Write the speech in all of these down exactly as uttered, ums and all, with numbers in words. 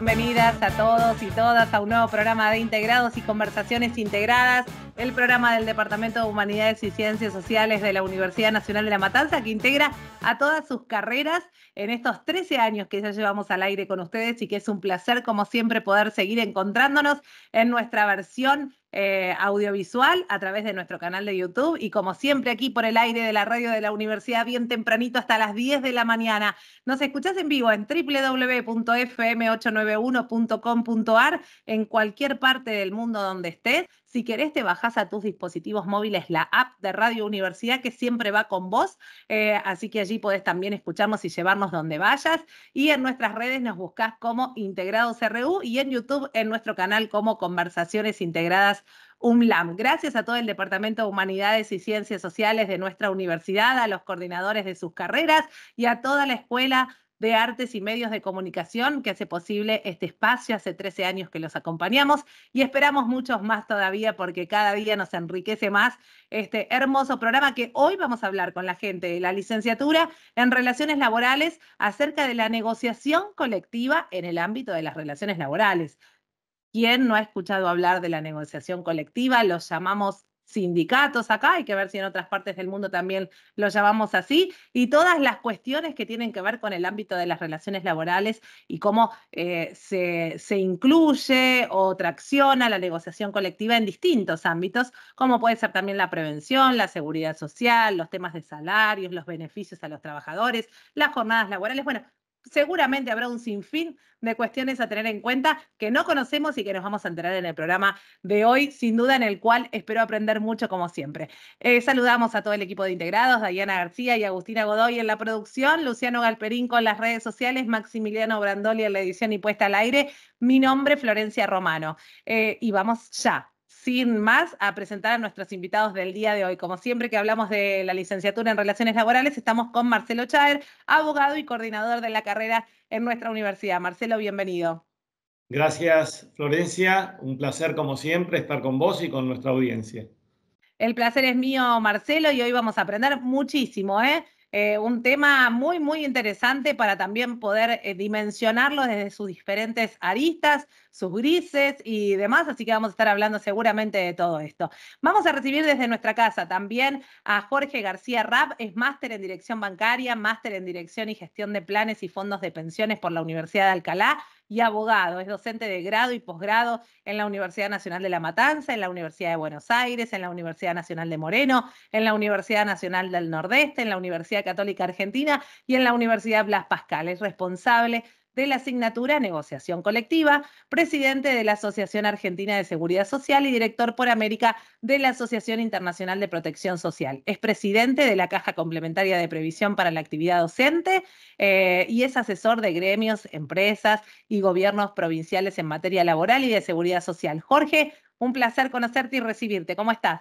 bienvenidas a todos y todas a un nuevo programa de Integrados y Conversaciones Integradas, el programa del Departamento de Humanidades y Ciencias Sociales de la Universidad Nacional de La Matanza, que integra a todas sus carreras en estos trece años que ya llevamos al aire con ustedes y que es un placer, como siempre, poder seguir encontrándonos en nuestra versión eh, audiovisual a través de nuestro canal de YouTube y como siempre aquí por el aire de la radio de la universidad bien tempranito hasta las diez de la mañana. Nos escuchás en vivo en doble u doble u doble u punto f m ocho nueve uno punto com punto a r en cualquier parte del mundo donde estés. Si querés te bajás a tus dispositivos móviles la app de Radio Universidad que siempre va con vos, eh, así que allí podés también escucharnos y llevarnos donde vayas. Y en nuestras redes nos buscás como Integrados R U y en YouTube en nuestro canal como Conversaciones Integradas UMLAM. Gracias a todo el Departamento de Humanidades y Ciencias Sociales de nuestra universidad, a los coordinadores de sus carreras y a toda la Escuela de Artes y Medios de Comunicación que hace posible este espacio. Hace trece años que los acompañamos y esperamos muchos más todavía porque cada día nos enriquece más este hermoso programa que hoy vamos a hablar con la gente de la licenciatura en Relaciones Laborales acerca de la negociación colectiva en el ámbito de las relaciones laborales. ¿Quién no ha escuchado hablar de la negociación colectiva? Los llamamos sindicatos acá, hay que ver si en otras partes del mundo también lo llamamos así, y todas las cuestiones que tienen que ver con el ámbito de las relaciones laborales y cómo eh, se, se incluye o tracciona la negociación colectiva en distintos ámbitos, como puede ser también la prevención, la seguridad social, los temas de salarios, los beneficios a los trabajadores, las jornadas laborales. Bueno, seguramente habrá un sinfín de cuestiones a tener en cuenta que no conocemos y que nos vamos a enterar en el programa de hoy, sin duda en el cual espero aprender mucho como siempre. Eh, saludamos a todo el equipo de Integrados, Diana García y Agustina Godoy en la producción, Luciano Galperín con las redes sociales, Maximiliano Brandoli en la edición y puesta al aire. Mi nombre, Florencia Romano. Eh, y vamos ya, sin más, a presentar a nuestros invitados del día de hoy. Como siempre que hablamos de la licenciatura en Relaciones Laborales, estamos con Marcelo Chaer, abogado y coordinador de la carrera en nuestra universidad. Marcelo, bienvenido. Gracias, Florencia. Un placer, como siempre, estar con vos y con nuestra audiencia. El placer es mío, Marcelo, y hoy vamos a aprender muchísimo, ¿eh? Eh, un tema muy, muy interesante para también poder eh, dimensionarlo desde sus diferentes aristas, sus grises y demás, así que vamos a estar hablando seguramente de todo esto. Vamos a recibir desde nuestra casa también a Jorge García Rapp, es máster en Dirección Bancaria, máster en Dirección y Gestión de Planes y Fondos de Pensiones por la Universidad de Alcalá y abogado, es docente de grado y posgrado en la Universidad Nacional de La Matanza, en la Universidad de Buenos Aires, en la Universidad Nacional de Moreno, en la Universidad Nacional del Nordeste, en la Universidad Católica Argentina y en la Universidad Blas Pascal. Es responsable de la asignatura Negociación Colectiva, presidente de la Asociación Argentina de Seguridad Social y director por América de la Asociación Internacional de Protección Social. Es presidente de la Caja Complementaria de Previsión para la Actividad Docente eh, y es asesor de gremios, empresas y gobiernos provinciales en materia laboral y de seguridad social. Jorge, un placer conocerte y recibirte. ¿Cómo estás?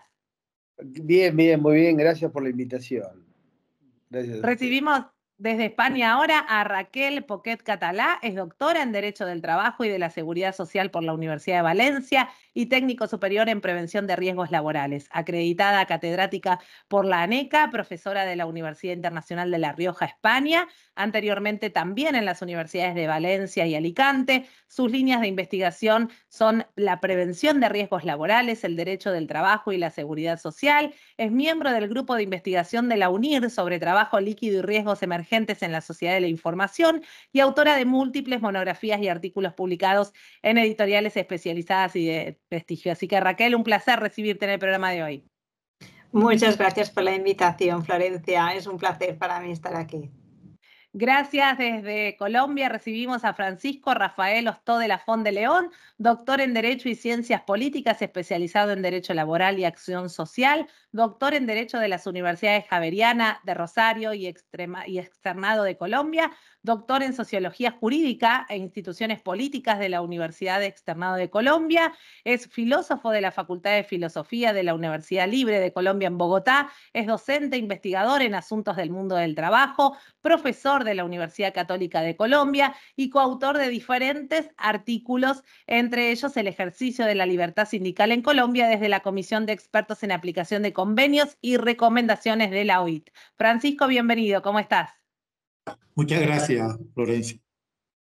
Bien, bien, muy bien. Gracias por la invitación. Gracias a usted. Recibimos desde España ahora a Raquel Poquet Catalá, es doctora en Derecho del Trabajo y de la Seguridad Social por la Universidad de Valencia y técnico superior en Prevención de Riesgos Laborales, acreditada catedrática por la ANECA, profesora de la Universidad Internacional de La Rioja, España, anteriormente también en las universidades de Valencia y Alicante. Sus líneas de investigación son la prevención de riesgos laborales, el derecho del trabajo y la seguridad social. Es miembro del grupo de investigación de la UNIR sobre trabajo líquido y riesgos emergentes en la sociedad de la información y autora de múltiples monografías y artículos publicados en editoriales especializadas y de prestigio. Así que Raquel, un placer recibirte en el programa de hoy. Muchas gracias por la invitación, Florencia. Es un placer para mí estar aquí. Gracias. Desde Colombia recibimos a Francisco Rafael Ostó de la Fon de León, doctor en Derecho y Ciencias Políticas, especializado en Derecho Laboral y Acción Social, doctor en Derecho de las Universidades Javeriana de Rosario y, Extrema, y Externado de Colombia, doctor en Sociología Jurídica e Instituciones Políticas de la Universidad de Externado de Colombia, es filósofo de la Facultad de Filosofía de la Universidad Libre de Colombia en Bogotá, es docente, investigador en asuntos del mundo del trabajo, profesor de la Universidad Católica de Colombia y coautor de diferentes artículos, entre ellos el ejercicio de la libertad sindical en Colombia desde la Comisión de Expertos en Aplicación de Convenios y Recomendaciones de la O I T. Francisco, bienvenido, ¿cómo estás? Muchas gracias, Florencia.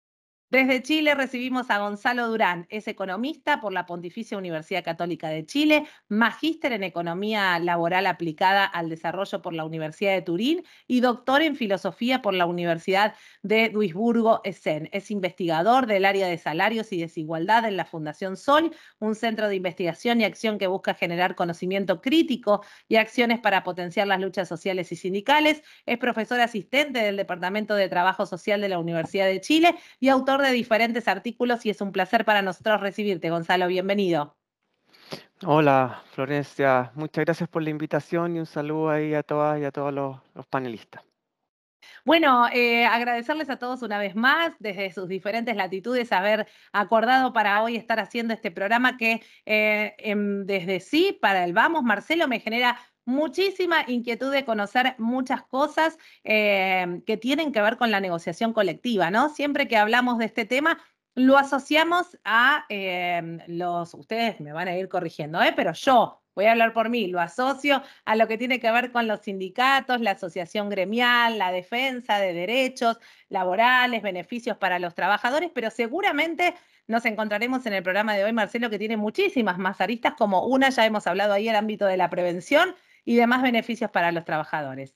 Desde Chile recibimos a Gonzalo Durán, es economista por la Pontificia Universidad Católica de Chile, magíster en Economía Laboral Aplicada al Desarrollo por la Universidad de Turín y doctor en Filosofía por la Universidad de Duisburgo-Essen. Es investigador del área de salarios y desigualdad en la Fundación Sol, un centro de investigación y acción que busca generar conocimiento crítico y acciones para potenciar las luchas sociales y sindicales. Es profesor asistente del Departamento de Trabajo Social de la Universidad de Chile y autor de diferentes artículos, y es un placer para nosotros recibirte, Gonzalo. Bienvenido. Hola, Florencia. Muchas gracias por la invitación y un saludo ahí a todas y a todos los, los panelistas. Bueno, eh, agradecerles a todos una vez más, desde sus diferentes latitudes, haber acordado para hoy estar haciendo este programa que eh, en, desde sí, para el Vamos, Marcelo, me genera muchísima inquietud de conocer muchas cosas eh, que tienen que ver con la negociación colectiva, ¿no? Siempre que hablamos de este tema, lo asociamos a eh, los, ustedes me van a ir corrigiendo, ¿eh? Pero yo voy a hablar por mí, lo asocio a lo que tiene que ver con los sindicatos, la asociación gremial, la defensa de derechos laborales, beneficios para los trabajadores, pero seguramente nos encontraremos en el programa de hoy, Marcelo, que tiene muchísimas más aristas, como una, ya hemos hablado ahí, el ámbito de la prevención y demás beneficios para los trabajadores.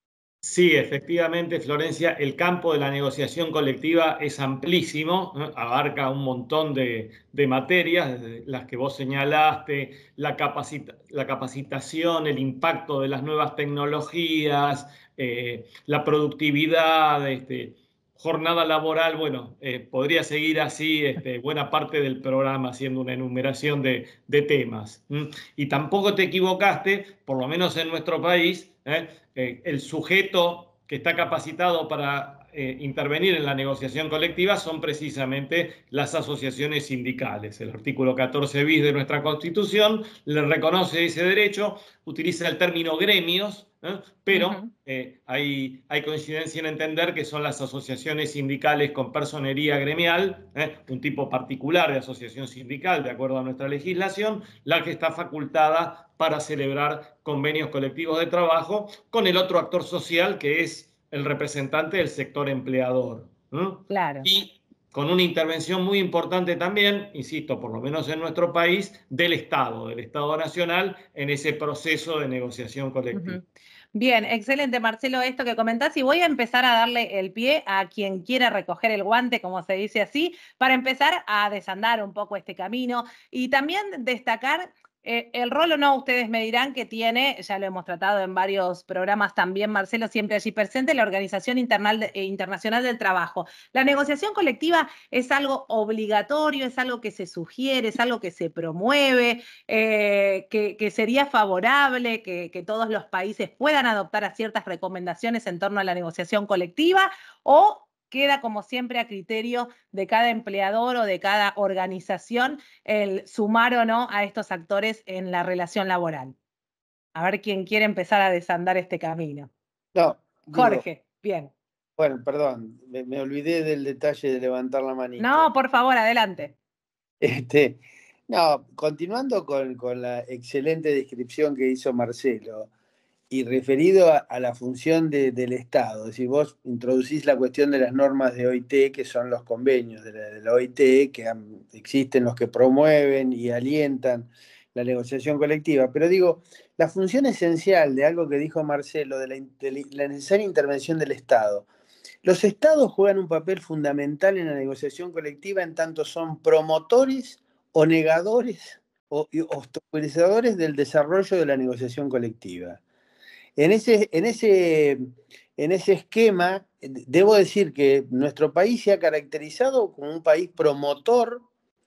Sí, efectivamente, Florencia, el campo de la negociación colectiva es amplísimo, ¿no? Abarca un montón de, de materias, desde las que vos señalaste, la, capacita, la capacitación, el impacto de las nuevas tecnologías, eh, la productividad, este, jornada laboral. Bueno, eh, podría seguir así este, buena parte del programa haciendo una enumeración de, de temas. ¿Mm? Y tampoco te equivocaste, por lo menos en nuestro país, ¿eh? Eh, el sujeto que está capacitado para eh, intervenir en la negociación colectiva son precisamente las asociaciones sindicales. El artículo catorce bis de nuestra Constitución le reconoce ese derecho, utiliza el término gremios, ¿eh? pero uh-huh. eh, hay, hay coincidencia en entender que son las asociaciones sindicales con personería gremial, ¿eh? un tipo particular de asociación sindical, de acuerdo a nuestra legislación, la que está facultada para celebrar convenios colectivos de trabajo con el otro actor social que es el representante del sector empleador. ¿eh? Claro. Y con una intervención muy importante también, insisto, por lo menos en nuestro país, del Estado, del Estado Nacional, en ese proceso de negociación colectiva. Uh-huh. Bien, excelente, Marcelo, esto que comentás, y voy a empezar a darle el pie a quien quiera recoger el guante, como se dice así, para empezar a desandar un poco este camino y también destacar eh, el rol o no, ustedes me dirán, que tiene, ya lo hemos tratado en varios programas también, Marcelo, siempre allí presente, la Organización Internal, eh, Internacional del Trabajo. La negociación colectiva es algo obligatorio, es algo que se sugiere, es algo que se promueve, eh, que, que sería favorable que, que todos los países puedan adoptar a ciertas recomendaciones en torno a la negociación colectiva, o queda como siempre a criterio de cada empleador o de cada organización el sumar o no a estos actores en la relación laboral. A ver quién quiere empezar a desandar este camino. No, digo, Jorge, bien. Bueno, perdón, me, me olvidé del detalle de levantar la manita. No, por favor, adelante. Este, no, continuando con, con la excelente descripción que hizo Marcelo, y referido a, a la función de, del Estado, es decir, vos introducís la cuestión de las normas de O I T, que son los convenios de la, de la O I T, que han, existen los que promueven y alientan la negociación colectiva, pero digo, la función esencial de algo que dijo Marcelo, de la, de la necesaria intervención del Estado. Los Estados juegan un papel fundamental en la negociación colectiva en tanto son promotores o negadores o obstaculizadores del desarrollo de la negociación colectiva. En ese, en, ese, en ese esquema, debo decir que nuestro país se ha caracterizado como un país promotor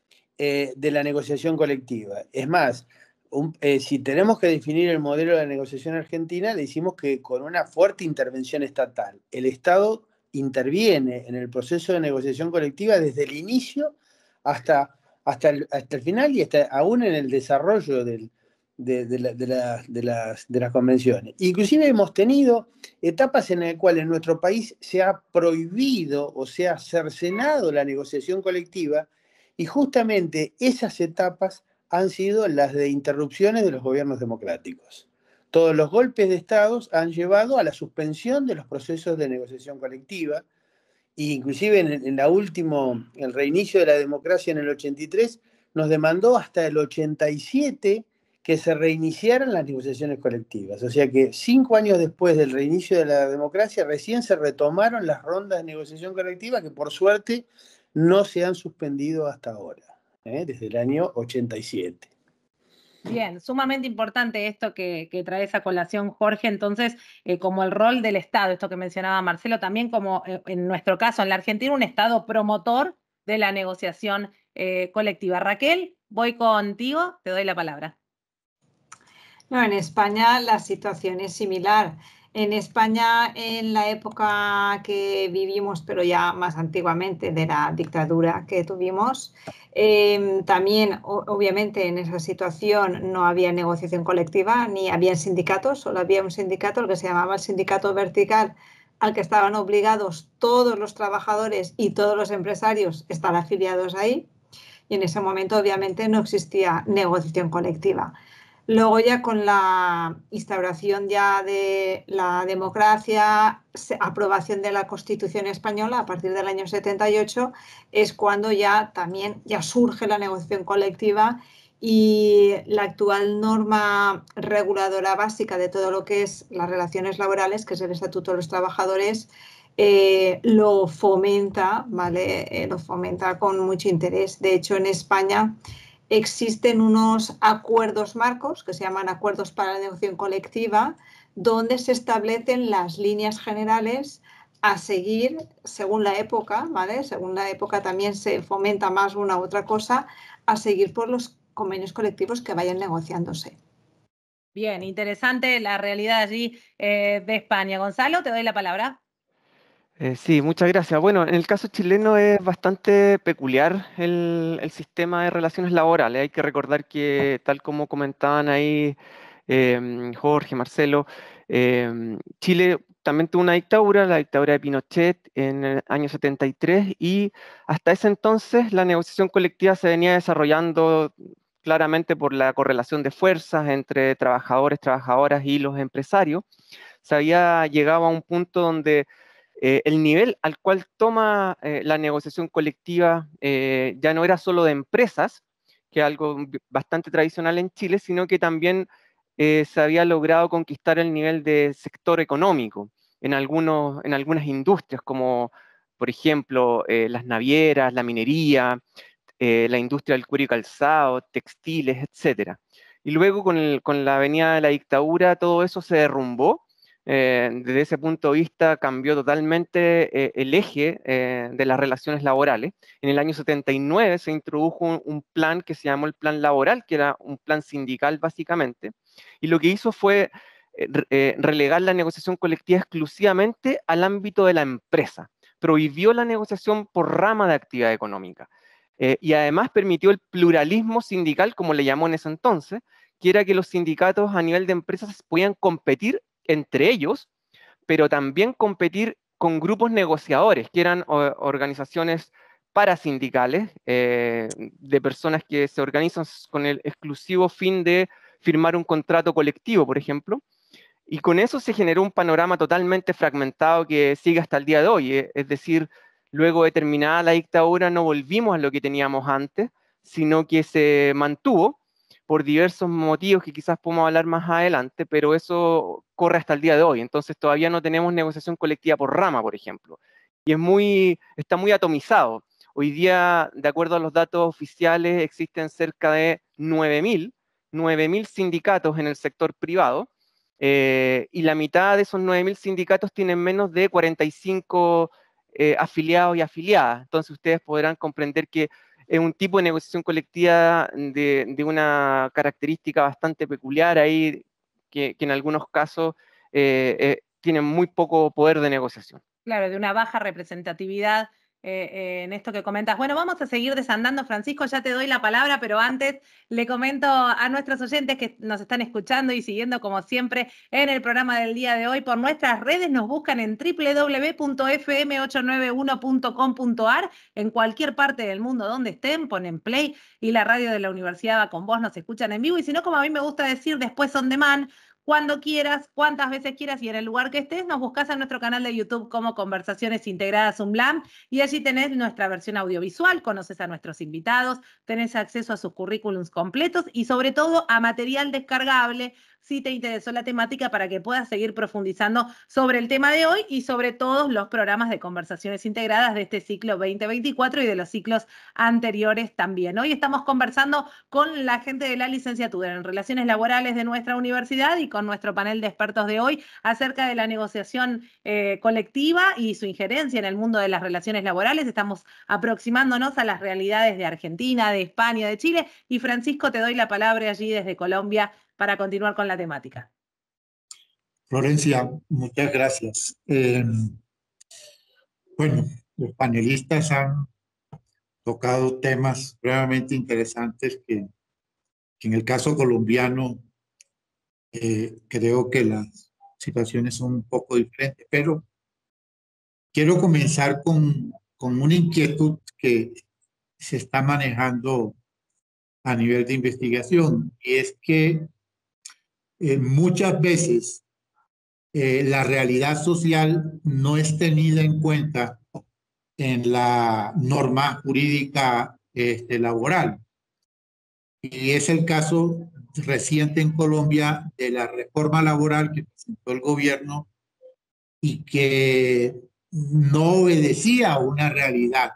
eh, de la negociación colectiva. Es más, un, eh, si tenemos que definir el modelo de la negociación argentina, decimos que con una fuerte intervención estatal. El Estado interviene en el proceso de negociación colectiva desde el inicio hasta, hasta, el, hasta el final y hasta aún en el desarrollo del De, de, la, de, la, de, las, de las convenciones. Inclusive hemos tenido etapas en las cuales en nuestro país se ha prohibido o se ha cercenado la negociación colectiva, y justamente esas etapas han sido las de interrupciones de los gobiernos democráticos. Todos los golpes de Estado han llevado a la suspensión de los procesos de negociación colectiva, e inclusive en, en la último, el reinicio de la democracia en el ochenta y tres, nos demandó hasta el ochenta y siete que se reiniciaran las negociaciones colectivas. O sea que cinco años después del reinicio de la democracia, recién se retomaron las rondas de negociación colectiva que por suerte no se han suspendido hasta ahora, ¿eh? Desde el año ochenta y siete. Bien, sumamente importante esto que, que trae esa colación, Jorge. Entonces, eh, como el rol del Estado, esto que mencionaba Marcelo, también como eh, en nuestro caso, en la Argentina, un Estado promotor de la negociación eh, colectiva. Raquel, voy contigo, te doy la palabra. No, en España la situación es similar. En España, en la época que vivimos, pero ya más antiguamente, de la dictadura que tuvimos, eh, también, o, obviamente, en esa situación no había negociación colectiva, ni había sindicatos, solo había un sindicato, el que se llamaba el sindicato vertical, al que estaban obligados todos los trabajadores y todos los empresarios a estar afiliados ahí. Y en ese momento, obviamente, no existía negociación colectiva. Luego ya con la instauración ya de la democracia, aprobación de la Constitución española a partir del año setenta y ocho, es cuando ya también ya surge la negociación colectiva y la actual norma reguladora básica de todo lo que es las relaciones laborales, que es el Estatuto de los Trabajadores, eh, lo fomenta, ¿vale? Eh, lo fomenta con mucho interés. De hecho, en España existen unos acuerdos marcos que se llaman acuerdos para la negociación colectiva, donde se establecen las líneas generales a seguir según la época, ¿vale? Según la época también se fomenta más una u otra cosa, a seguir por los convenios colectivos que vayan negociándose. Bien, interesante la realidad allí eh, de España. Gonzalo, te doy la palabra. Eh, sí, muchas gracias. Bueno, en el caso chileno es bastante peculiar el, el sistema de relaciones laborales. Hay que recordar que, tal como comentaban ahí eh, Jorge, Marcelo, eh, Chile también tuvo una dictadura, la dictadura de Pinochet en el año setenta y tres, y hasta ese entonces la negociación colectiva se venía desarrollando claramente por la correlación de fuerzas entre trabajadores, trabajadoras y los empresarios. Se había llegado a un punto donde Eh, el nivel al cual toma eh, la negociación colectiva eh, ya no era solo de empresas, que es algo bastante tradicional en Chile, sino que también eh, se había logrado conquistar el nivel de sector económico en, algunos, en algunas industrias, como por ejemplo eh, las navieras, la minería, eh, la industria del cuero y calzado, textiles, etcétera. Y luego con, el, con la venida de la dictadura todo eso se derrumbó. Eh, desde ese punto de vista cambió totalmente eh, el eje eh, de las relaciones laborales. En el año setenta y nueve se introdujo un, un plan que se llamó el Plan Laboral, que era un plan sindical básicamente, y lo que hizo fue eh, eh, relegar la negociación colectiva exclusivamente al ámbito de la empresa. Prohibió la negociación por rama de actividad económica. Eh, y además permitió el pluralismo sindical, como le llamó en ese entonces, que era que los sindicatos a nivel de empresas podían competir entre ellos, pero también competir con grupos negociadores, que eran o, organizaciones parasindicales, eh, de personas que se organizan con el exclusivo fin de firmar un contrato colectivo, por ejemplo, y con eso se generó un panorama totalmente fragmentado que sigue hasta el día de hoy, eh, es decir, luego de terminada la dictadura no volvimos a lo que teníamos antes, sino que se mantuvo por diversos motivos que quizás podemos hablar más adelante, pero eso corre hasta el día de hoy. Entonces todavía no tenemos negociación colectiva por rama, por ejemplo. Y es muy, está muy atomizado. Hoy día, de acuerdo a los datos oficiales, existen cerca de nueve mil sindicatos en el sector privado, eh, y la mitad de esos nueve mil sindicatos tienen menos de cuarenta y cinco eh, afiliados y afiliadas. Entonces ustedes podrán comprender que es un tipo de negociación colectiva de, de una característica bastante peculiar ahí, que, que en algunos casos eh, eh, tienen muy poco poder de negociación. Claro, de una baja representatividad eh, eh, en esto que comentas. Bueno, vamos a seguir desandando, Francisco, ya te doy la palabra, pero antes le comento a nuestros oyentes que nos están escuchando y siguiendo como siempre en el programa del día de hoy por nuestras redes, nos buscan en doble u doble u doble u punto f m ocho nueve uno punto com punto a r, en cualquier parte del mundo donde estén, ponen play y la radio de la Universidad va con vos, nos escuchan en vivo, y si no, como a mí me gusta decir, después on demand, cuando quieras, cuantas veces quieras y en el lugar que estés. Nos buscas en nuestro canal de YouTube como Conversaciones Integradas UNLAM y allí tenés nuestra versión audiovisual, conoces a nuestros invitados, tenés acceso a sus currículums completos y sobre todo a material descargable si te interesó la temática para que puedas seguir profundizando sobre el tema de hoy y sobre todos los programas de Conversaciones Integradas de este ciclo veinte veinticuatro y de los ciclos anteriores también. Hoy estamos conversando con la gente de la licenciatura en Relaciones Laborales de nuestra universidad y con nuestro panel de expertos de hoy acerca de la negociación eh, colectiva y su injerencia en el mundo de las relaciones laborales. Estamos aproximándonos a las realidades de Argentina, de España, de Chile. Y Francisco, te doy la palabra allí desde Colombia para continuar con la temática. Florencia, muchas gracias. Eh, bueno, los panelistas han tocado temas realmente interesantes que, que en el caso colombiano eh, creo que las situaciones son un poco diferentes, pero quiero comenzar con, con una inquietud que se está manejando a nivel de investigación, y es que eh, muchas veces eh, la realidad social no es tenida en cuenta en la norma jurídica este, laboral. Y es el caso reciente en Colombia de la reforma laboral que presentó el gobierno y que no obedecía a una realidad,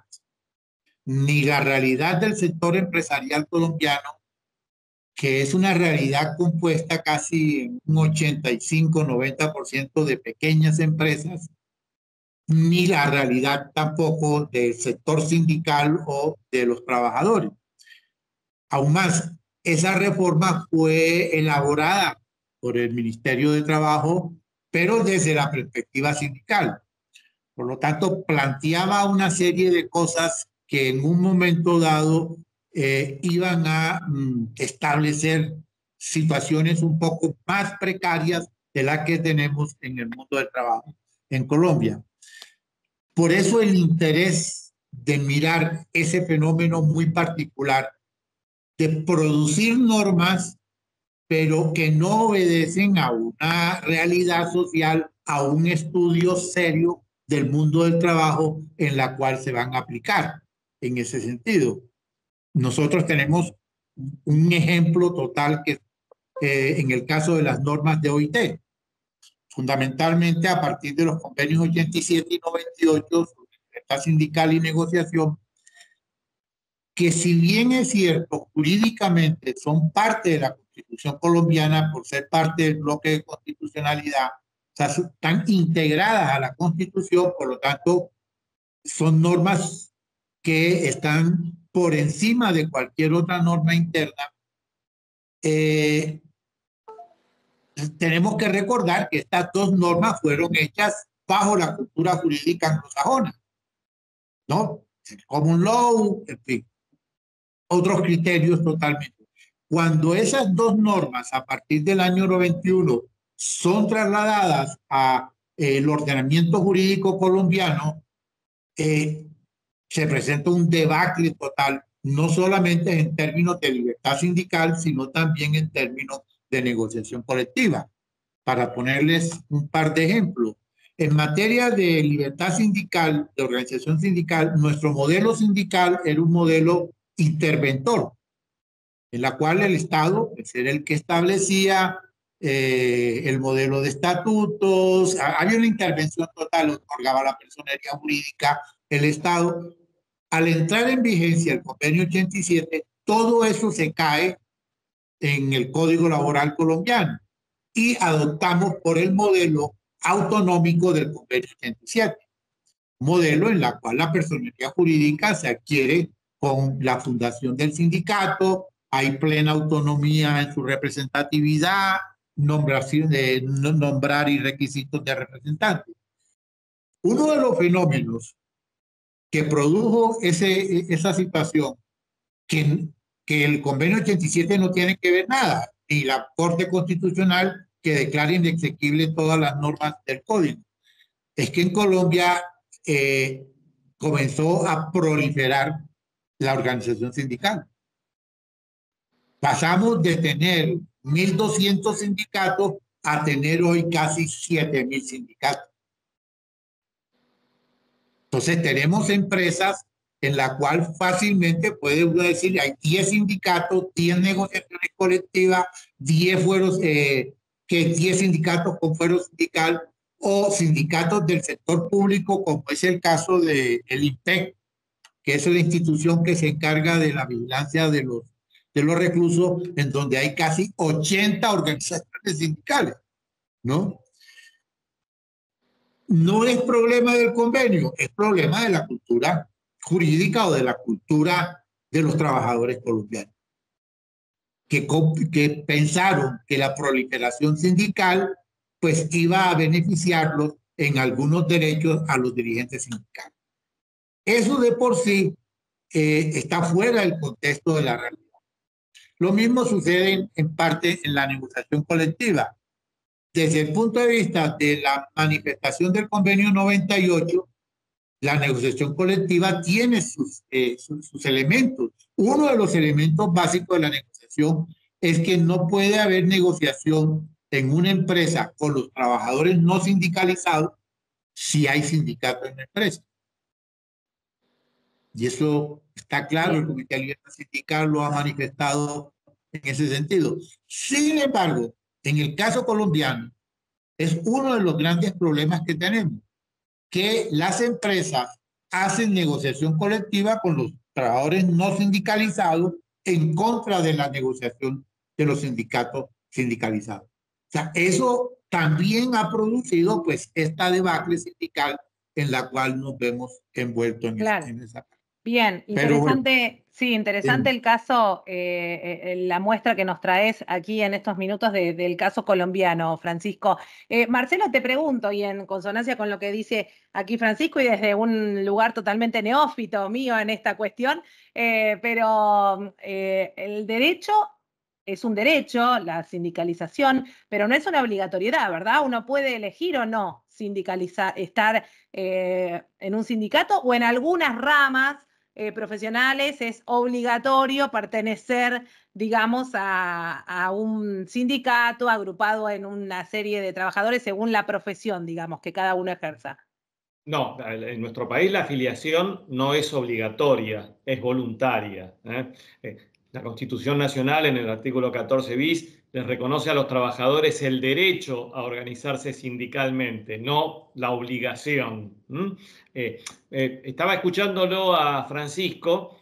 ni la realidad del sector empresarial colombiano, que es una realidad compuesta casi en un ochenta y cinco, noventa por ciento de pequeñas empresas, ni la realidad tampoco del sector sindical o de los trabajadores. Aún más, esa reforma fue elaborada por el Ministerio de Trabajo, pero desde la perspectiva sindical. Por lo tanto, planteaba una serie de cosas que en un momento dado eh, iban a mm, establecer situaciones un poco más precarias de las que tenemos en el mundo del trabajo en Colombia. Por eso el interés de mirar ese fenómeno muy particular, de producir normas, pero que no obedecen a una realidad social, a un estudio serio del mundo del trabajo en la cual se van a aplicar en ese sentido. Nosotros tenemos un ejemplo total que eh, en el caso de las normas de O I T, fundamentalmente a partir de los convenios ochenta y siete y noventa y ocho sobre libertad sindical y negociación, que si bien es cierto, jurídicamente son parte de la Constitución colombiana por ser parte del bloque de constitucionalidad, o sea, están integradas a la Constitución, por lo tanto, son normas que están por encima de cualquier otra norma interna. Eh, tenemos que recordar que estas dos normas fueron hechas bajo la cultura jurídica anglosajona, ¿no? El common law, en fin, otros criterios totalmente. Cuando esas dos normas, a partir del año noventa y uno, son trasladadas a eh, el ordenamiento jurídico colombiano, eh, se presenta un debacle total, no solamente en términos de libertad sindical, sino también en términos de negociación colectiva. Para ponerles un par de ejemplos, en materia de libertad sindical, de organización sindical, nuestro modelo sindical era un modelo interventor, en la cual el Estado pues, era el que establecía eh, el modelo de estatutos, había una intervención total, otorgaba la personería jurídica, el Estado. Al entrar en vigencia el convenio ochenta y siete, todo eso se cae en el Código Laboral colombiano y adoptamos por el modelo autonómico del convenio ochenta y siete, modelo en la cual la personería jurídica se adquiere con la fundación del sindicato, hay plena autonomía en su representatividad, nombración de, nombrar y requisitos de representantes. Uno de los fenómenos que produjo ese, esa situación, que, que el convenio ochenta y siete no tiene que ver nada, ni la Corte Constitucional que declara inexequible todas las normas del Código, es que en Colombia eh, comenzó a proliferar la organización sindical. Pasamos de tener mil doscientos sindicatos a tener hoy casi siete mil sindicatos. Entonces tenemos empresas en la cual fácilmente puede uno decir hay diez sindicatos, diez negociaciones colectivas, diez fueros, eh, que diez sindicatos con fuero sindical o sindicatos del sector público, como es el caso del I N P E C, que es la institución que se encarga de la vigilancia de los, de los reclusos, en donde hay casi ochenta organizaciones sindicales, ¿no? No es problema del convenio, es problema de la cultura jurídica o de la cultura de los trabajadores colombianos, que, que pensaron que la proliferación sindical pues iba a beneficiarlos en algunos derechos a los dirigentes sindicales. Eso de por sí eh, está fuera del contexto de la realidad. Lo mismo sucede en, en parte en la negociación colectiva. Desde el punto de vista de la manifestación del convenio noventa y ocho, la negociación colectiva tiene sus, eh, sus, sus elementos. Uno de los elementos básicos de la negociación es que no puede haber negociación en una empresa con los trabajadores no sindicalizados si hay sindicato en la empresa. Y eso está claro, el Comité de Alianza Sindical lo ha manifestado en ese sentido. Sin embargo, en el caso colombiano, es uno de los grandes problemas que tenemos, que las empresas hacen negociación colectiva con los trabajadores no sindicalizados en contra de la negociación de los sindicatos sindicalizados. O sea, eso también ha producido pues esta debacle sindical en la cual nos vemos envueltos en, claro. esa, en esa. Bien, interesante, bueno, sí, interesante sí. El caso, eh, eh, la muestra que nos traes aquí en estos minutos de, del caso colombiano, Francisco. Eh, Marcelo, te pregunto, y en consonancia con lo que dice aquí Francisco, y desde un lugar totalmente neófito mío en esta cuestión, eh, pero eh, el derecho es un derecho, la sindicalización, pero no es una obligatoriedad, ¿verdad? Uno puede elegir o no sindicalizar, estar eh, en un sindicato, o en algunas ramas Eh, profesionales es obligatorio pertenecer, digamos, a, a un sindicato agrupado en una serie de trabajadores según la profesión, digamos, que cada uno ejerza. No, en nuestro país la afiliación no es obligatoria, es voluntaria, ¿eh? Eh, la Constitución Nacional, en el artículo catorce bis, les reconoce a los trabajadores el derecho a organizarse sindicalmente, no la obligación. ¿Mm? Eh, eh, estaba escuchándolo a Francisco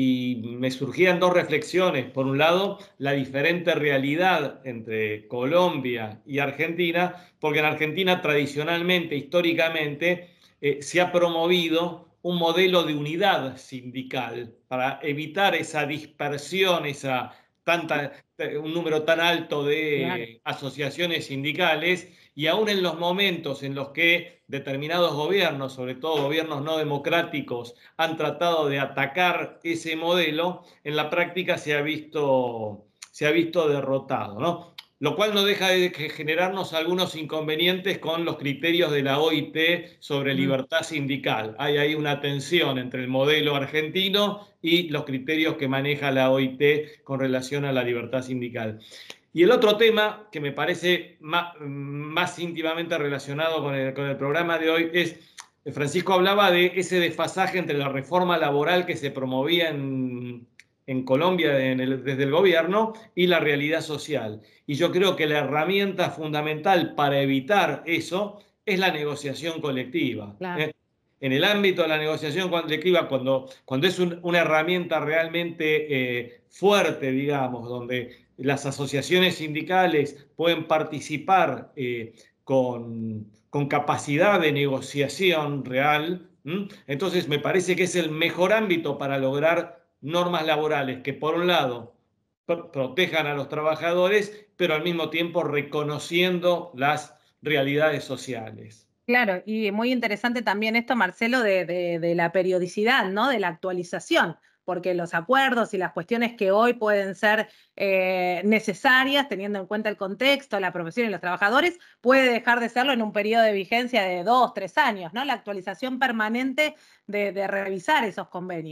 y me surgían dos reflexiones. Por un lado, la diferente realidad entre Colombia y Argentina, porque en Argentina tradicionalmente, históricamente, eh, se ha promovido un modelo de unidad sindical para evitar esa dispersión, esa tanta, un número tan alto de claro. asociaciones sindicales, y aún en los momentos en los que determinados gobiernos, sobre todo gobiernos no democráticos, han tratado de atacar ese modelo, en la práctica se ha visto, se ha visto derrotado, ¿no? Lo cual no deja de generarnos algunos inconvenientes con los criterios de la O I T sobre libertad sindical. Hay ahí una tensión entre el modelo argentino y los criterios que maneja la O I T con relación a la libertad sindical. Y el otro tema que me parece más, más íntimamente relacionado con el, con el programa de hoy es, Francisco hablaba de ese desfasaje entre la reforma laboral que se promovía en, en Colombia en el, desde el gobierno y la realidad social. Y yo creo que la herramienta fundamental para evitar eso es la negociación colectiva. Claro. ¿eh? En el ámbito de la negociación colectiva, cuando, cuando es un, una herramienta realmente eh, fuerte, digamos, donde las asociaciones sindicales pueden participar eh, con, con capacidad de negociación real, ¿m? Entonces me parece que es el mejor ámbito para lograr normas laborales que, por un lado, pr- protejan a los trabajadores, pero al mismo tiempo reconociendo las realidades sociales. Claro, y muy interesante también esto, Marcelo, de, de, de la periodicidad, ¿no? De la actualización, porque los acuerdos y las cuestiones que hoy pueden ser eh, necesarias, teniendo en cuenta el contexto, la profesión y los trabajadores, puede dejar de serlo en un periodo de vigencia de dos, tres años, ¿no? La actualización permanente de, de revisar esos convenios.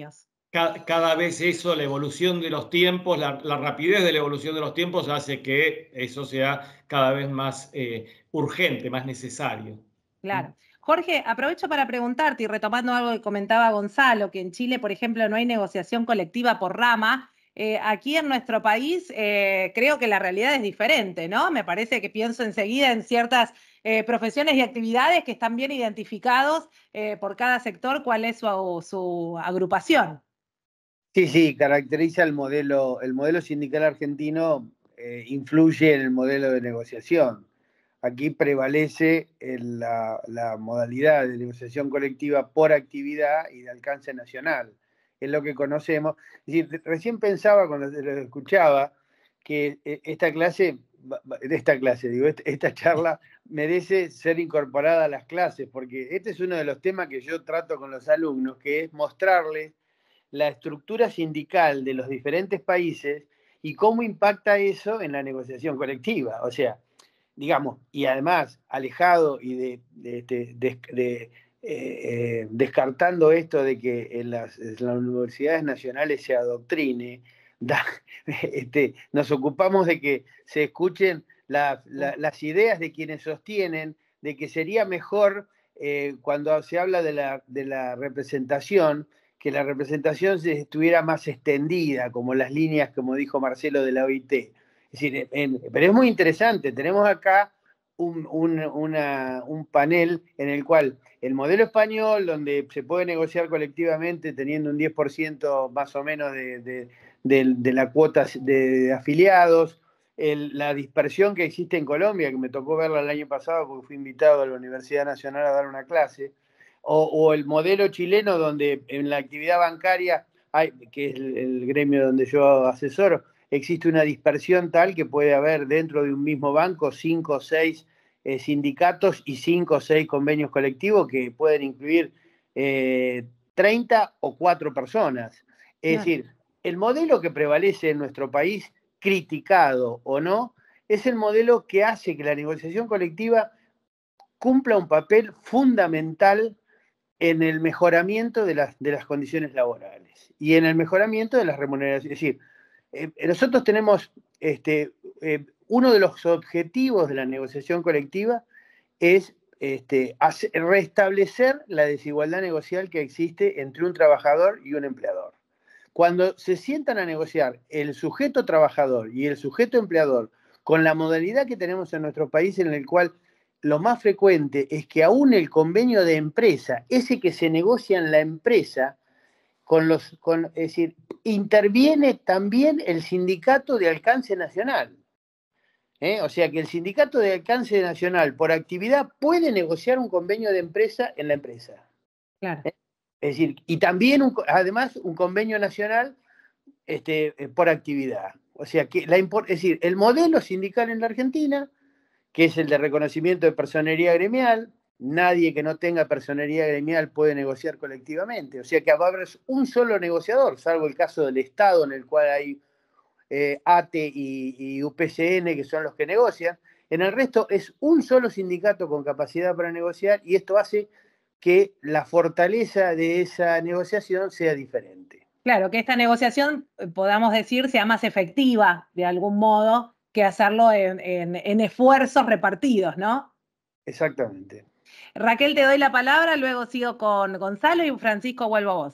cada, cada vez eso, la evolución de los tiempos, la, la rapidez de la evolución de los tiempos hace que eso sea cada vez más eh, urgente, más necesario. Claro. Jorge, aprovecho para preguntarte y retomando algo que comentaba Gonzalo, que en Chile, por ejemplo, no hay negociación colectiva por rama. Eh, aquí en nuestro país eh, creo que la realidad es diferente, ¿no? Me parece que pienso enseguida en ciertas eh, profesiones y actividades que están bien identificados eh, por cada sector, cuál es su, su agrupación. Sí, sí, caracteriza el modelo, el modelo sindical argentino, eh, influye en el modelo de negociación. Aquí prevalece el, la, la modalidad de negociación colectiva por actividad y de alcance nacional. Es lo que conocemos. Es decir, recién pensaba cuando lo escuchaba que esta clase, esta clase, digo, esta charla merece ser incorporada a las clases, porque este es uno de los temas que yo trato con los alumnos, que es mostrarles la estructura sindical de los diferentes países y cómo impacta eso en la negociación colectiva. O sea, digamos, y además alejado y de, de, de, de, de eh, descartando esto de que en las, en las universidades nacionales se adoctrine, da, este, nos ocupamos de que se escuchen la, la, las ideas de quienes sostienen de que sería mejor eh, cuando se habla de la, de la representación, que la representación se estuviera más extendida, como las líneas, como dijo Marcelo, de la O I T. Es decir, en, pero es muy interesante, tenemos acá un, un, una, un panel en el cual el modelo español, donde se puede negociar colectivamente teniendo un diez por ciento más o menos de, de, de, de la cuota de, de afiliados, el, la dispersión que existe en Colombia, que me tocó verla el año pasado porque fui invitado a la Universidad Nacional a dar una clase, o, o el modelo chileno donde en la actividad bancaria, hay, que es el, el gremio donde yo asesoro, existe una dispersión tal que puede haber dentro de un mismo banco cinco o seis eh, sindicatos y cinco o seis convenios colectivos que pueden incluir eh, treinta o cuatro personas. Es decir, el modelo que prevalece en nuestro país, criticado o no, es el modelo que hace que la negociación colectiva cumpla un papel fundamental en el mejoramiento de las, de las condiciones laborales y en el mejoramiento de las remuneraciones. Es decir, eh, nosotros tenemos este, eh, uno de los objetivos de la negociación colectiva es este, hacer, restablecer la desigualdad negocial que existe entre un trabajador y un empleador. Cuando se sientan a negociar el sujeto trabajador y el sujeto empleador con la modalidad que tenemos en nuestro país, en el cual lo más frecuente es que aún el convenio de empresa, ese que se negocia en la empresa, con los, con, es decir, interviene también el sindicato de alcance nacional. ¿Eh? O sea que el sindicato de alcance nacional por actividad puede negociar un convenio de empresa en la empresa. Claro. ¿Eh? Es decir, y también un, además un convenio nacional este, por actividad. O sea que la, es decir, el modelo sindical en la Argentina, que es el de reconocimiento de personería gremial, nadie que no tenga personería gremial puede negociar colectivamente. O sea que va a haber un solo negociador, salvo el caso del Estado en el cual hay eh, A T E y, y U P C N, que son los que negocian. En el resto es un solo sindicato con capacidad para negociar y esto hace que la fortaleza de esa negociación sea diferente. Claro, que esta negociación, podamos decir, sea más efectiva de algún modo que hacerlo en, en, en esfuerzos repartidos, ¿no? Exactamente. Raquel, te doy la palabra, luego sigo con Gonzalo y Francisco, vuelvo a vos.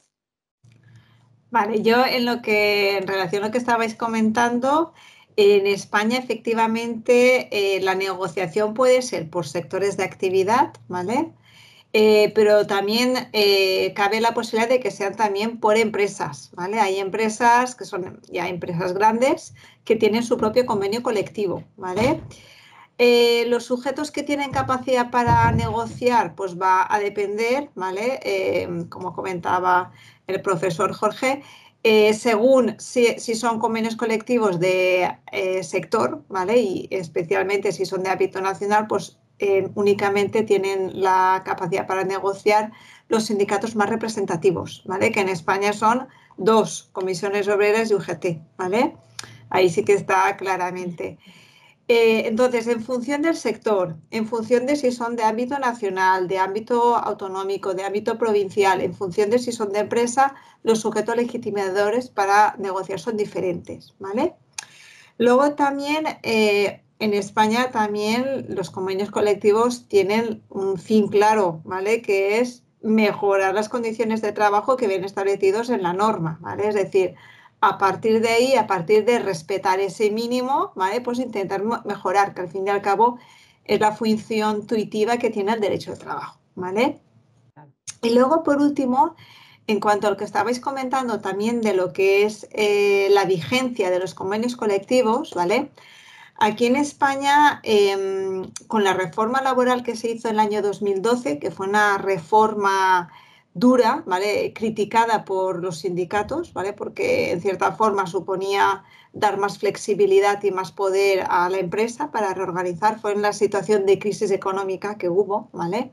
Vale, yo en lo que, en relación a lo que estabais comentando, en España efectivamente eh, la negociación puede ser por sectores de actividad, ¿vale? Eh, pero también eh, cabe la posibilidad de que sean también por empresas, ¿vale? Hay empresas que son ya empresas grandes que tienen su propio convenio colectivo, ¿vale? Eh, los sujetos que tienen capacidad para negociar, pues va a depender, ¿vale? Eh, como comentaba el profesor Jorge, eh, según si, si son convenios colectivos de eh, sector, ¿vale? Y especialmente si son de ámbito nacional, pues Eh, únicamente tienen la capacidad para negociar los sindicatos más representativos, ¿vale? Que en España son dos, comisiones obreras y U G T, ¿vale? Ahí sí que está claramente. Eh, entonces, en función del sector, en función de si son de ámbito nacional, de ámbito autonómico, de ámbito provincial, en función de si son de empresa, los sujetos legitimadores para negociar son diferentes, ¿vale? Luego también, eh, en España también los convenios colectivos tienen un fin claro, ¿vale? Que es mejorar las condiciones de trabajo que vienen establecidos en la norma, ¿vale? Es decir, a partir de ahí, a partir de respetar ese mínimo, ¿vale? Pues intentar mejorar, que al fin y al cabo es la función intuitiva que tiene el derecho de trabajo, ¿vale? Y luego, por último, en cuanto a lo que estabais comentando también de lo que es eh, la vigencia de los convenios colectivos, ¿vale? Aquí en España, eh, con la reforma laboral que se hizo en el año dos mil doce, que fue una reforma dura, ¿vale? Criticada por los sindicatos, ¿vale? Porque en cierta forma suponía dar más flexibilidad y más poder a la empresa para reorganizar. Fue en la situación de crisis económica que hubo, ¿vale?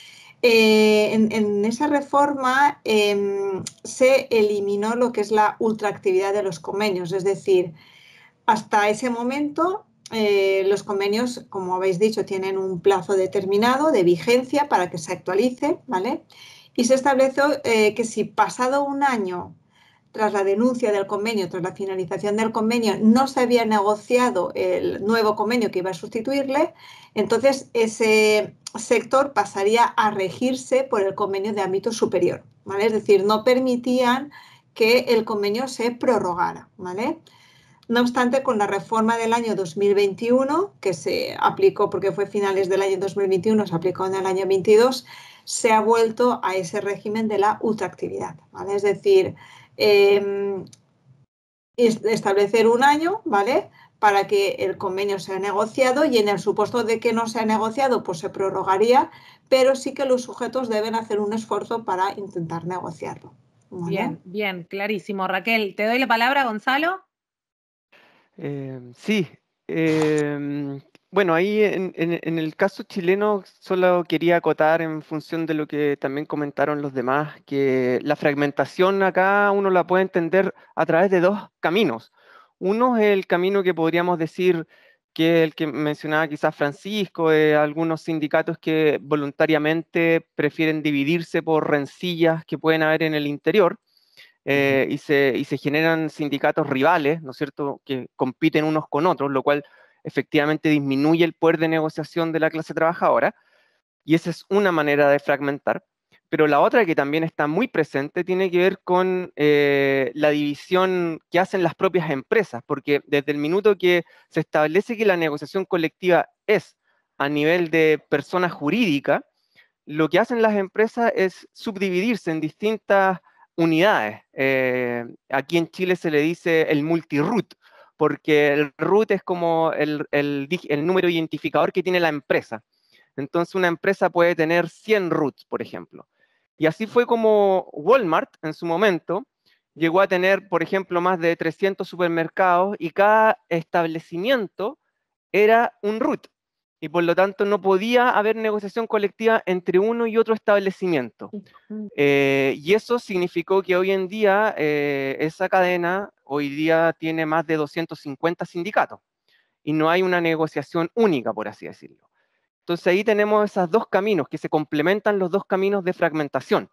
Eh, en, en, esa reforma eh, se eliminó lo que es la ultraactividad de los convenios, es decir, hasta ese momento eh, los convenios, como habéis dicho, tienen un plazo determinado de vigencia para que se actualice, ¿vale? Y se estableció eh, que si pasado un año tras la denuncia del convenio, tras la finalización del convenio, no se había negociado el nuevo convenio que iba a sustituirle, entonces ese sector pasaría a regirse por el convenio de ámbito superior, ¿vale? Es decir, no permitían que el convenio se prorrogara, ¿vale? No obstante, con la reforma del año dos mil veintiuno, que se aplicó porque fue finales del año dos mil veintiuno, se aplicó en el año veintidós, se ha vuelto a ese régimen de la ultraactividad, ¿vale? Es decir, eh, establecer un año, ¿vale?, para que el convenio sea negociado, y en el supuesto de que no sea negociado, pues se prorrogaría, pero sí que los sujetos deben hacer un esfuerzo para intentar negociarlo, ¿vale? Bien, bien, clarísimo. Raquel, te doy la palabra, Gonzalo. Eh, sí, eh, bueno, ahí en, en- en el caso chileno solo quería acotar en función de lo que también comentaron los demás, que la fragmentación acá uno la puede entender a través de dos caminos. Uno es el camino que podríamos decir que el que mencionaba quizás Francisco, de algunos sindicatos que voluntariamente prefieren dividirse por rencillas que pueden haber en el interior. Eh, y, se, y se generan sindicatos rivales, ¿no es cierto?, que compiten unos con otros, lo cual efectivamente disminuye el poder de negociación de la clase trabajadora, y esa es una manera de fragmentar. Pero la otra, que también está muy presente, tiene que ver con eh, la división que hacen las propias empresas, porque desde el minuto que se establece que la negociación colectiva es a nivel de persona jurídica, lo que hacen las empresas es subdividirse en distintas unidades. Eh, aquí en Chile se le dice el multi-root, porque el root es como el, el, el número identificador que tiene la empresa. Entonces una empresa puede tener cien roots, por ejemplo. Y así fue como Walmart en su momento llegó a tener, por ejemplo, más de trescientos supermercados, y cada establecimiento era un root. Y por lo tanto no podía haber negociación colectiva entre uno y otro establecimiento. Eh, y eso significó que hoy en día eh, esa cadena hoy día tiene más de doscientos cincuenta sindicatos y no hay una negociación única, por así decirlo. Entonces ahí tenemos esos dos caminos, que se complementan los dos caminos de fragmentación.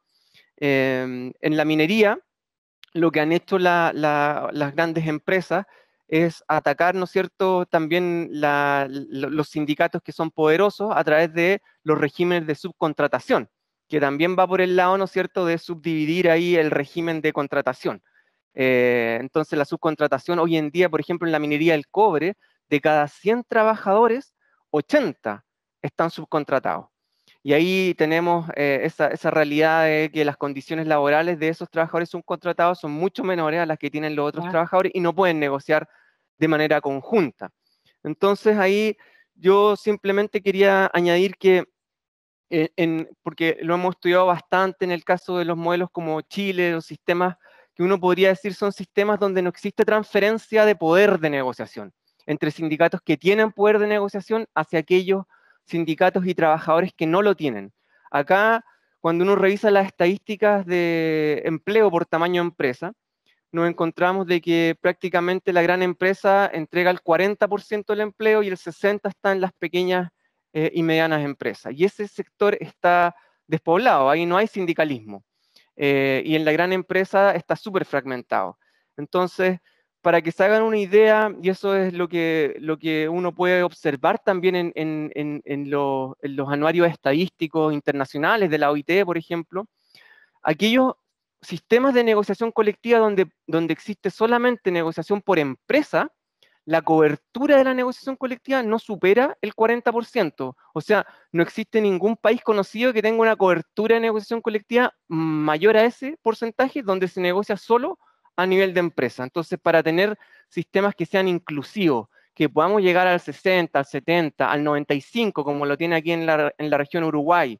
Eh, en la minería, lo que han hecho la, la, las grandes empresas es atacar, ¿no es cierto?, también la, los sindicatos que son poderosos a través de los regímenes de subcontratación, que también va por el lado, ¿no es cierto?, de subdividir ahí el régimen de contratación. Eh, entonces la subcontratación hoy en día, por ejemplo, en la minería del cobre, de cada cien trabajadores, ochenta están subcontratados. Y ahí tenemos eh, esa, esa realidad de que las condiciones laborales de esos trabajadores subcontratados son mucho menores a las que tienen los otros ah. trabajadores, y no pueden negociar de manera conjunta. Entonces ahí yo simplemente quería añadir que, eh, en, porque lo hemos estudiado bastante en el caso de los modelos como Chile, los sistemas que uno podría decir son sistemas donde no existe transferencia de poder de negociación entre sindicatos que tienen poder de negociación hacia aquellos sindicatos y trabajadores que no lo tienen. Acá, cuando uno revisa las estadísticas de empleo por tamaño de empresa, nos encontramos de que prácticamente la gran empresa entrega el cuarenta por ciento del empleo y el sesenta por ciento está en las pequeñas eh, y medianas empresas. Y ese sector está despoblado, ahí no hay sindicalismo. Eh, y en la gran empresa está súper fragmentado. Entonces, para que se hagan una idea, y eso es lo que, lo que uno puede observar también en, en, en, en, los, en los anuarios estadísticos internacionales de la O I T, por ejemplo, aquellos sistemas de negociación colectiva donde, donde existe solamente negociación por empresa, la cobertura de la negociación colectiva no supera el cuarenta por ciento. O sea, no existe ningún país conocido que tenga una cobertura de negociación colectiva mayor a ese porcentaje donde se negocia solo a nivel de empresa. Entonces, para tener sistemas que sean inclusivos, que podamos llegar al sesenta, al setenta, al noventa y cinco, como lo tiene aquí en la, en la región Uruguay,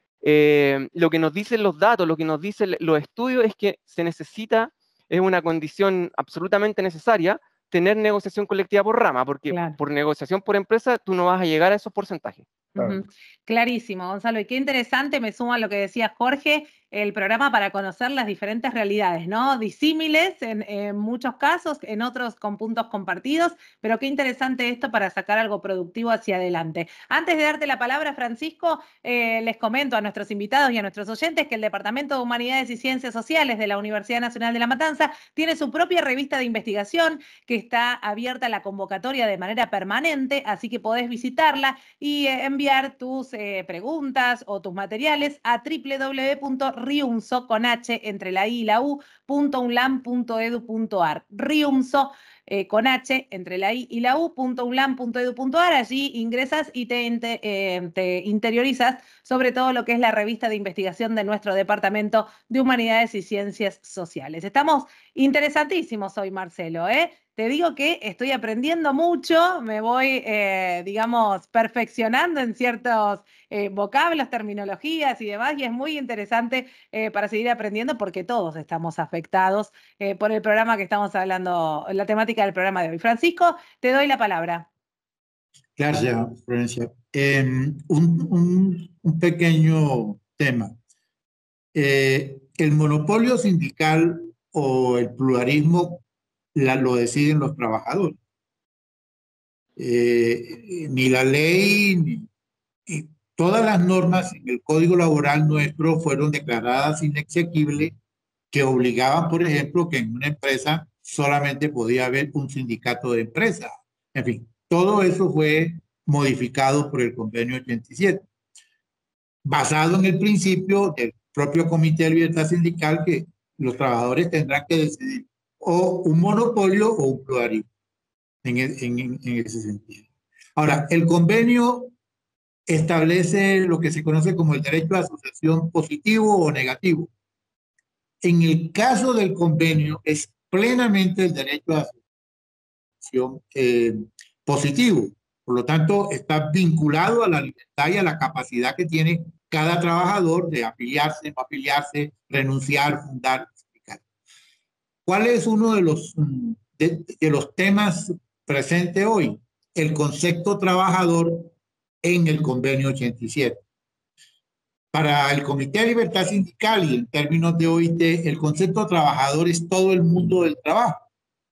eh, lo que nos dicen los datos, lo que nos dicen los estudios es que se necesita, es una condición absolutamente necesaria, tener negociación colectiva por rama, porque claro, por negociación por empresa tú no vas a llegar a esos porcentajes. Uh-huh. Clarísimo, Gonzalo. Y qué interesante, me suma a lo que decía Jorge, el programa para conocer las diferentes realidades, ¿no? Disímiles en, en muchos casos, en otros con puntos compartidos, pero qué interesante esto para sacar algo productivo hacia adelante. Antes de darte la palabra, Francisco, eh, les comento a nuestros invitados y a nuestros oyentes que el Departamento de Humanidades y Ciencias Sociales de la Universidad Nacional de La Matanza tiene su propia revista de investigación que está abierta a la convocatoria de manera permanente, así que podés visitarla y eh, enviar tus eh, preguntas o tus materiales a w w w punto riumso con h entre la i y la u punto unlam punto edu punto ar. Riumso eh, con h entre la i y la u punto unlam punto edu punto ar. Allí ingresas y te, eh, te interiorizas sobre todo lo que es la revista de investigación de nuestro Departamento de Humanidades y Ciencias Sociales. Estamos interesantísimos hoy, Marcelo, ¿eh? Te digo que estoy aprendiendo mucho, me voy, eh, digamos, perfeccionando en ciertos eh, vocablos, terminologías y demás, y es muy interesante eh, para seguir aprendiendo porque todos estamos afectados eh, por el programa que estamos hablando, la temática del programa de hoy. Francisco, te doy la palabra. Gracias, Florencia. Eh, un, un, un pequeño tema. Eh, el monopolio sindical o el pluralismo La, lo deciden los trabajadores. Eh, ni la ley, ni, ni todas las normas en el Código Laboral nuestro fueron declaradas inexequibles, que obligaban, por ejemplo, que en una empresa solamente podía haber un sindicato de empresa. En fin, todo eso fue modificado por el Convenio ochenta y siete, basado en el principio del propio Comité de Libertad Sindical, que los trabajadores tendrán que decidir o un monopolio o un pluralismo, en, en, en ese sentido. Ahora, el convenio establece lo que se conoce como el derecho a asociación positivo o negativo. En el caso del convenio es plenamente el derecho a asociación eh, positivo. Por lo tanto, está vinculado a la libertad y a la capacidad que tiene cada trabajador de afiliarse, no afiliarse, renunciar, fundar. ¿Cuál es uno de los, de, de los temas presentes hoy? El concepto trabajador en el convenio ochenta y siete. Para el Comité de Libertad Sindical y en términos de O I T, el concepto trabajador es todo el mundo del trabajo.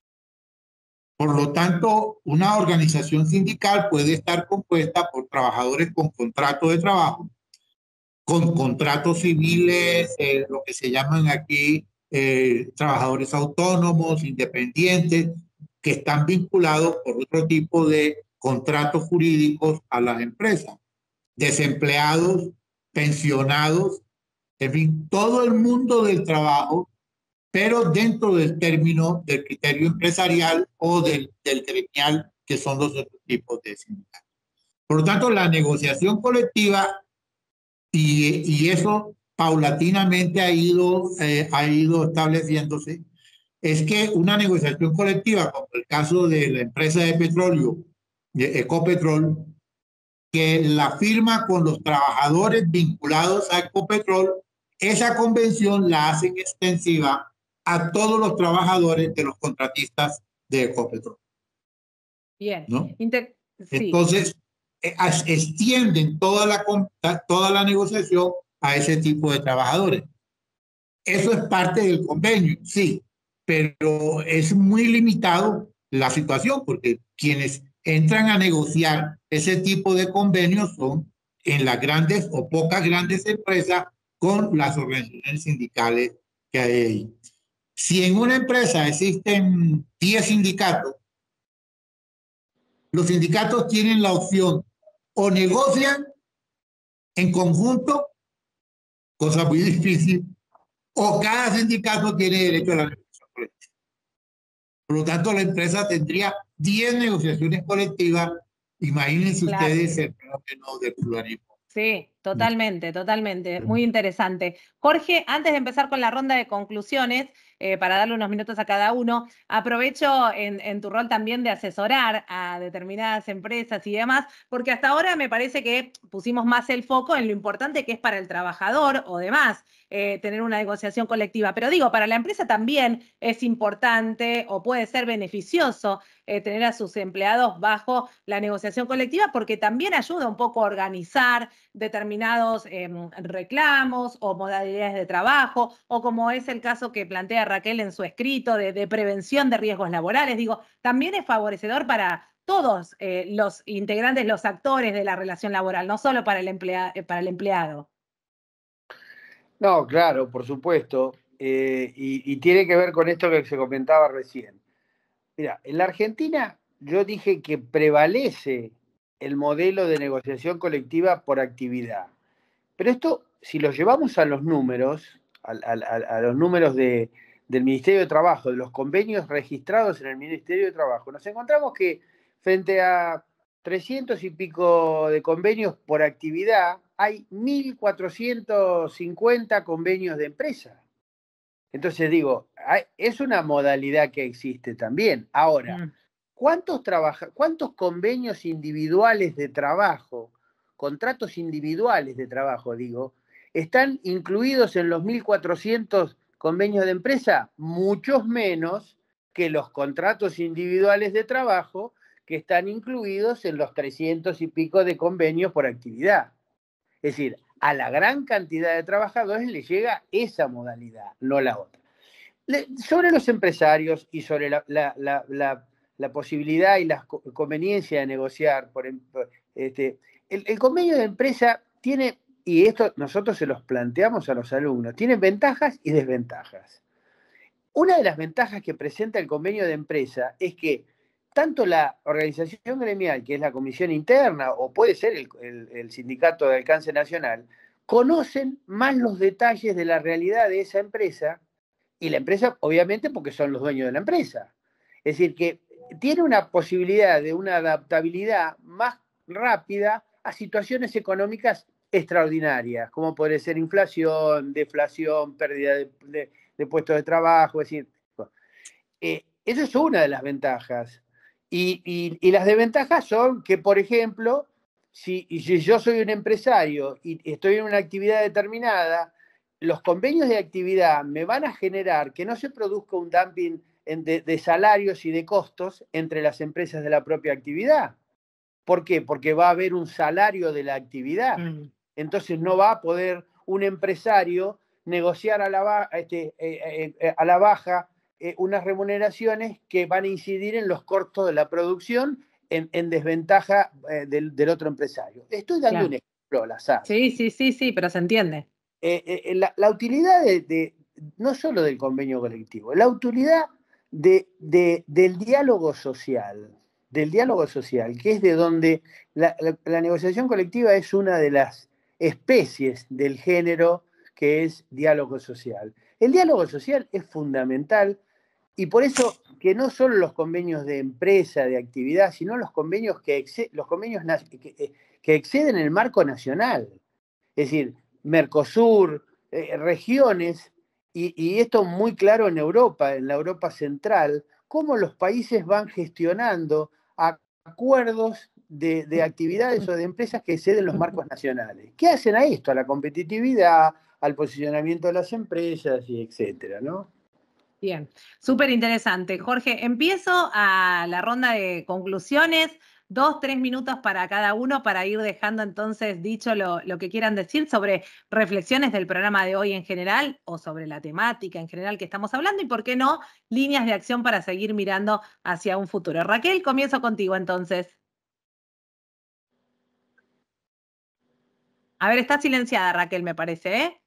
Por lo tanto, una organización sindical puede estar compuesta por trabajadores con contrato de trabajo, con contratos civiles, eh, lo que se llaman aquí Eh, trabajadores autónomos, independientes, que están vinculados por otro tipo de contratos jurídicos a las empresas, desempleados, pensionados, en fin, todo el mundo del trabajo, pero dentro del término del criterio empresarial o del, del gremial, que son los otros tipos de sindicatos. Por lo tanto, la negociación colectiva y, y eso paulatinamente ha ido, eh, ha ido estableciéndose, es que una negociación colectiva, como el caso de la empresa de petróleo, de Ecopetrol, que la firma con los trabajadores vinculados a Ecopetrol, esa convención la hacen extensiva a todos los trabajadores de los contratistas de Ecopetrol. Bien. ¿No? Inter sí. Entonces, eh, extienden toda la, toda la negociación a ese tipo de trabajadores. Eso es parte del convenio, sí, pero es muy limitado la situación porque quienes entran a negociar ese tipo de convenios son en las grandes o pocas grandes empresas con las organizaciones sindicales que hay ahí. Si en una empresa existen diez sindicatos, los sindicatos tienen la opción o negocian en conjunto, cosa muy difícil, o cada sindicato tiene derecho a la negociación colectiva. Por lo tanto, la empresa tendría diez negociaciones colectivas. Imagínense claro. ustedes el fenómeno del pluralismo. Sí, totalmente, totalmente. Muy interesante. Jorge, antes de empezar con la ronda de conclusiones, eh, para darle unos minutos a cada uno, aprovecho en, en tu rol también de asesorar a determinadas empresas y demás, porque hasta ahora me parece que pusimos más el foco en lo importante que es para el trabajador o demás eh, tener una negociación colectiva. Pero digo, para la empresa también es importante o puede ser beneficioso eh, tener a sus empleados bajo la negociación colectiva, porque también ayuda un poco a organizar determinados eh, reclamos o modalidades de trabajo, o como es el caso que plantea Raquel en su escrito de, de prevención de riesgos laborales. Digo, también es favorecedor para todos eh, los integrantes, los actores de la relación laboral, no solo para el, emplea, para el empleado. No, claro, por supuesto. Eh, y, y tiene que ver con esto que se comentaba recién. Mira, en la Argentina yo dije que prevalece el modelo de negociación colectiva por actividad. Pero esto, si lo llevamos a los números, a, a, a los números de, del Ministerio de Trabajo, de los convenios registrados en el Ministerio de Trabajo, nos encontramos que frente a trescientos y pico de convenios por actividad, hay mil cuatrocientos cincuenta convenios de empresa. Entonces digo, hay, es una modalidad que existe también. Ahora, ¿cuántos, trabaja, ¿cuántos convenios individuales de trabajo, contratos individuales de trabajo, digo, están incluidos en los mil cuatrocientos convenios de empresa? Muchos menos que los contratos individuales de trabajo que están incluidos en los trescientos y pico de convenios por actividad. Es decir, a la gran cantidad de trabajadores le llega esa modalidad, no la otra. Le, sobre los empresarios y sobre la, la, la, la, la posibilidad y la conveniencia de negociar, por, este, el, el convenio de empresa tiene, y esto nosotros se los planteamos a los alumnos, tiene ventajas y desventajas. Una de las ventajas que presenta el convenio de empresa es que tanto la organización gremial, que es la comisión interna, o puede ser el, el, el sindicato de alcance nacional, conocen más los detalles de la realidad de esa empresa, y la empresa, obviamente, porque son los dueños de la empresa. Es decir, que tiene una posibilidad de una adaptabilidad más rápida a situaciones económicas extraordinarias, como puede ser inflación, deflación, pérdida de, de, de puestos de trabajo. Es decir, eh, eso es una de las ventajas. Y, y, y las desventajas son que, por ejemplo, si, si yo soy un empresario y estoy en una actividad determinada, los convenios de actividad me van a generar que no se produzca un dumping de, de salarios y de costos entre las empresas de la propia actividad. ¿Por qué? Porque va a haber un salario de la actividad. Mm. Entonces no va a poder un empresario negociar a la, este, eh, eh, a la baja eh, unas remuneraciones que van a incidir en los costos de la producción en, en desventaja eh, del, del otro empresario. Estoy dando claro. un ejemplo al azar. Sí, sí, sí, sí, pero se entiende. Eh, eh, la, la utilidad de, de, no solo del convenio colectivo, la utilidad de, de, del diálogo social, del diálogo social, que es de donde la, la, la negociación colectiva es una de las especies del género que es diálogo social. El diálogo social es fundamental y por eso que no solo los convenios de empresa, de actividad, sino los convenios que, exceden, los convenios que, que exceden el marco nacional. Es decir, Mercosur, eh, regiones, y, y esto muy claro en Europa, en la Europa central, cómo los países van gestionando acuerdos de, de actividades o de empresas que exceden los marcos nacionales. ¿Qué hacen a esto? A la competitividad, al posicionamiento de las empresas, y etcétera, ¿no? Bien, súper interesante. Jorge, empiezo a la ronda de conclusiones. dos, tres minutos para cada uno para ir dejando entonces dicho lo, lo que quieran decir sobre reflexiones del programa de hoy en general o sobre la temática en general que estamos hablando y, por qué no, líneas de acción para seguir mirando hacia un futuro. Raquel, comienzo contigo entonces. A ver, está silenciada Raquel, me parece, ¿eh?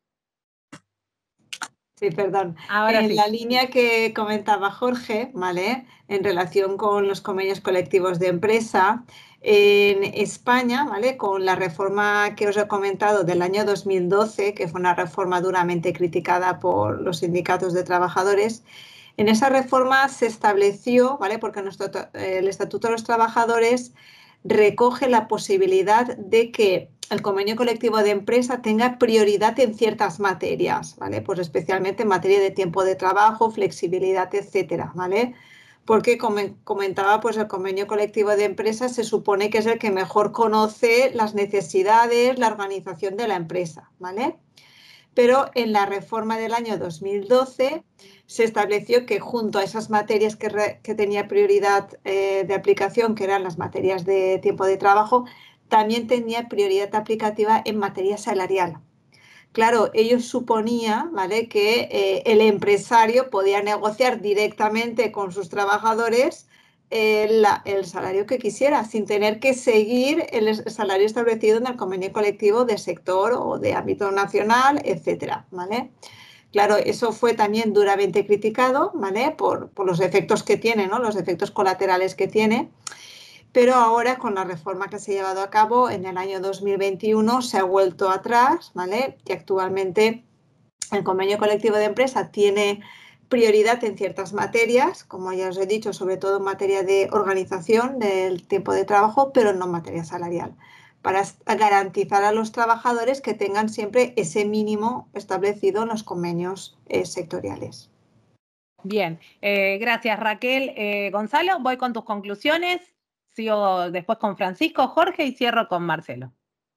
Sí, perdón. Ahora en sí. la línea que comentaba Jorge, ¿vale? En relación con los convenios colectivos de empresa, en España, ¿vale? Con la reforma que os he comentado del año dos mil doce, que fue una reforma duramente criticada por los sindicatos de trabajadores, en esa reforma se estableció, ¿vale? Porque nuestro, el Estatuto de los Trabajadores recoge la posibilidad de que el convenio colectivo de empresa tenga prioridad en ciertas materias, ¿vale? Pues especialmente en materia de tiempo de trabajo, flexibilidad, etcétera, ¿vale? Porque, como comentaba, pues el convenio colectivo de empresa se supone que es el que mejor conoce las necesidades, la organización de la empresa, ¿vale? Pero en la reforma del año dos mil doce se estableció que junto a esas materias que, re, que tenía prioridad eh, de aplicación, que eran las materias de tiempo de trabajo, también tenía prioridad aplicativa en materia salarial. Claro, ello suponía, ¿vale?, que eh, el empresario podía negociar directamente con sus trabajadores eh, la, el salario que quisiera, sin tener que seguir el salario establecido en el convenio colectivo de sector o de ámbito nacional, etcétera, ¿vale? Claro, eso fue también duramente criticado, ¿vale?, por, por los efectos que tiene, ¿no?, los efectos colaterales que tiene. Pero ahora, con la reforma que se ha llevado a cabo en el año dos mil veintiuno, se ha vuelto atrás, ¿vale? Y actualmente el convenio colectivo de empresa tiene prioridad en ciertas materias, como ya os he dicho, sobre todo en materia de organización del tiempo de trabajo, pero no en materia salarial, para garantizar a los trabajadores que tengan siempre ese mínimo establecido en los convenios eh, sectoriales. Bien, eh, gracias Raquel. Eh, Gonzalo, voy con tus conclusiones. Sigo después con Francisco, Jorge y cierro con Marcelo.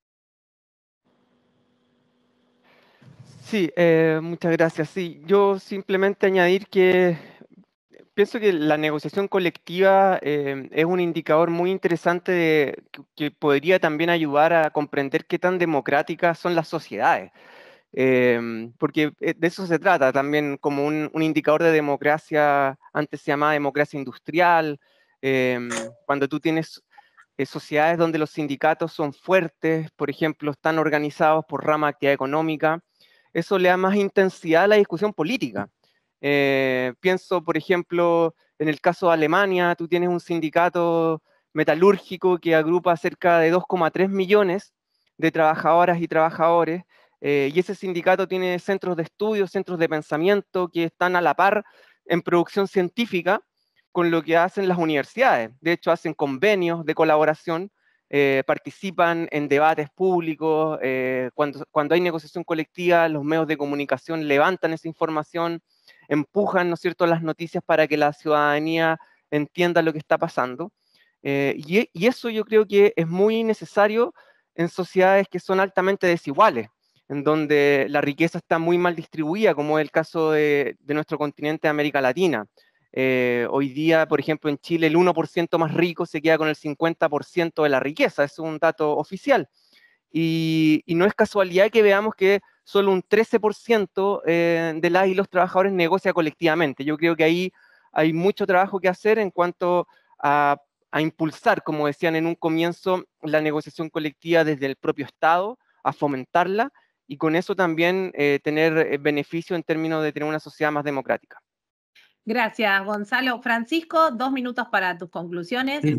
Sí, eh, muchas gracias. Sí, yo simplemente añadir que pienso que la negociación colectiva eh, es un indicador muy interesante de, que, que podría también ayudar a comprender qué tan democráticas son las sociedades. Eh, porque de eso se trata también como un, un indicador de democracia. Antes se llamaba democracia industrial, eh, cuando tú tienes eh, sociedades donde los sindicatos son fuertes, por ejemplo, están organizados por rama de actividad económica, eso le da más intensidad a la discusión política. Eh, pienso, por ejemplo, en el caso de Alemania, tú tienes un sindicato metalúrgico que agrupa cerca de dos coma tres millones de trabajadoras y trabajadores, eh, y ese sindicato tiene centros de estudio, centros de pensamiento que están a la par en producción científica con lo que hacen las universidades. De hecho, hacen convenios de colaboración, eh, participan en debates públicos, eh, cuando, cuando hay negociación colectiva, los medios de comunicación levantan esa información, empujan, ¿no es cierto?, las noticias para que la ciudadanía entienda lo que está pasando. Eh, y, y eso yo creo que es muy necesario en sociedades que son altamente desiguales, en donde la riqueza está muy mal distribuida, como es el caso de, de nuestro continente de América Latina. Eh, hoy día, por ejemplo, en Chile, el uno por ciento más rico se queda con el cincuenta por ciento de la riqueza, es un dato oficial. Y, y no es casualidad que veamos que solo un trece por ciento eh, de las y los trabajadores negocia colectivamente. Yo creo que ahí hay mucho trabajo que hacer en cuanto a, a impulsar, como decían en un comienzo, la negociación colectiva desde el propio Estado, a fomentarla, y con eso también eh, tener beneficio en términos de tener una sociedad más democrática. Gracias, Gonzalo. Francisco, dos minutos para tus conclusiones. Sí.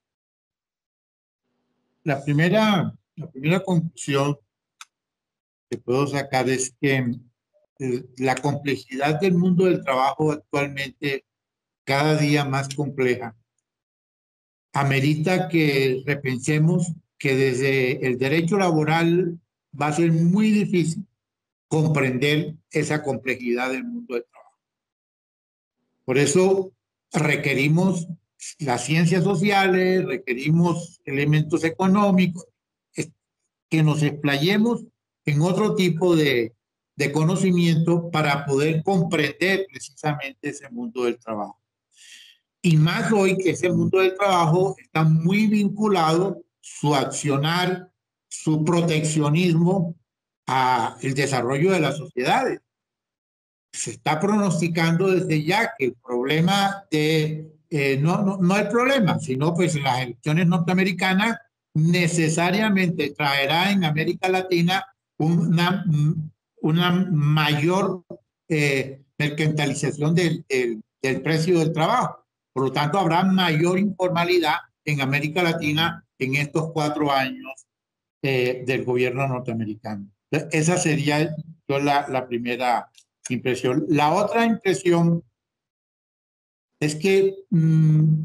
La primera, la primera conclusión que puedo sacar es que eh, la complejidad del mundo del trabajo actualmente, cada día más compleja, amerita que repensemos que desde el derecho laboral va a ser muy difícil comprender esa complejidad del mundo del trabajo. Por eso requerimos las ciencias sociales, requerimos elementos económicos, que nos explayemos en otro tipo de, de conocimiento para poder comprender precisamente ese mundo del trabajo. Y más hoy que ese mundo del trabajo está muy vinculado su accionar, su proteccionismo a el desarrollo de las sociedades. Se está pronosticando desde ya que el problema de, eh, no, no, no el problema, sino pues las elecciones norteamericanas necesariamente traerá en América Latina una, una mayor eh, mercantilización del, del, del precio del trabajo. Por lo tanto, habrá mayor informalidad en América Latina en estos cuatro años eh, del gobierno norteamericano. Esa sería yo la, la primera impresión. La otra impresión es que mmm,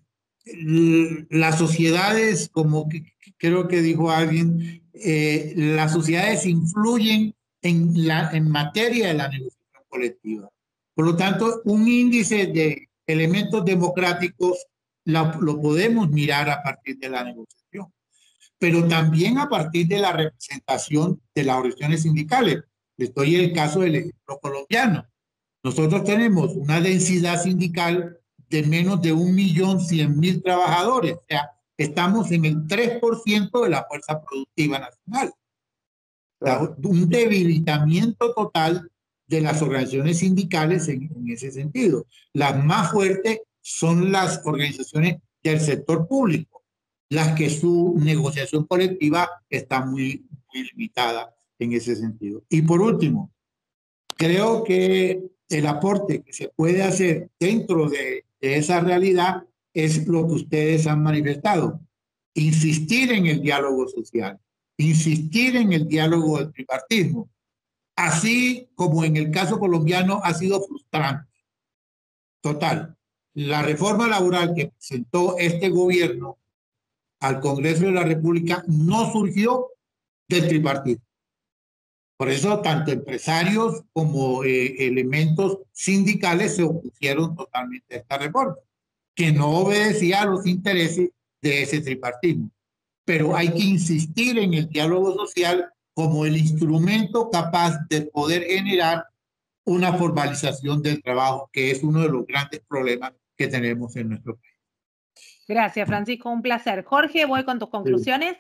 las sociedades, como que, creo que dijo alguien, eh, las sociedades influyen en, la, en materia de la negociación colectiva. Por lo tanto, un índice de elementos democráticos la, lo podemos mirar a partir de la negociación, pero también a partir de la representación de las organizaciones sindicales. Les doy el caso del ejemplo colombiano. Nosotros tenemos una densidad sindical de menos de un millón cien mil trabajadores. O sea, estamos en el tres por ciento de la fuerza productiva nacional. Claro. Un debilitamiento total de las organizaciones sindicales en, en ese sentido. Las más fuertes son las organizaciones del sector público, las que su negociación colectiva está muy, muy limitada en ese sentido. Y por último, creo que el aporte que se puede hacer dentro de, de esa realidad es lo que ustedes han manifestado. Insistir en el diálogo social, insistir en el diálogo del tripartismo, así como en el caso colombiano ha sido frustrante. Total, la reforma laboral que presentó este gobierno al Congreso de la República no surgió del tripartismo. Por eso, tanto empresarios como eh, elementos sindicales se opusieron totalmente a esta reforma, que no obedecía a los intereses de ese tripartismo. Pero hay que insistir en el diálogo social como el instrumento capaz de poder generar una formalización del trabajo, que es uno de los grandes problemas que tenemos en nuestro país. Gracias, Francisco, un placer. Jorge, voy con tus conclusiones.